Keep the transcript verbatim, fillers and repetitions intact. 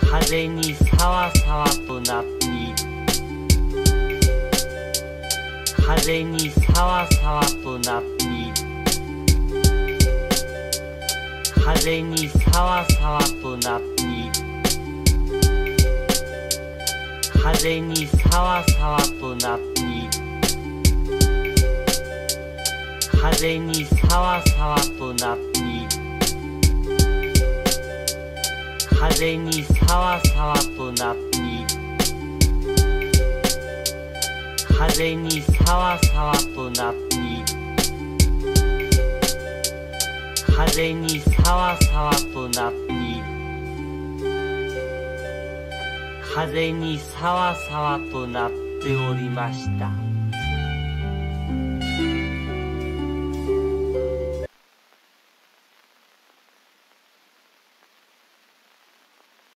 風にさわさわとなり、風にさわさわとなり、風にさわさわとなり、風にさわさわとなり、風にさわさわとなり、風にさわさわとなり、風にさわさわとなり、風にさわさわとなり、風にさわさわとなっておりました。